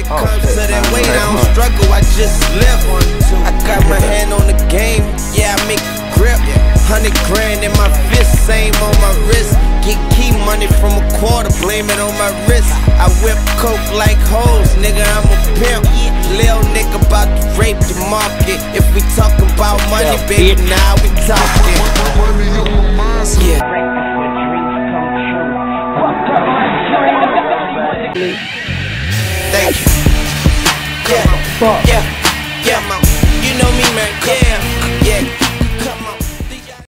comes to that weight, I don't struggle, I just live. I got my hand on the game, yeah, I make it grip. 100 grand in my fist, same on my wrist. Get key money from a quarter, blame it on my wrist. I whip coke like hoes, nigga, I'm a pimp. Lil nigga about to rape the market. If we talking about money, baby, now we talking. Yeah. Thank you. Yeah.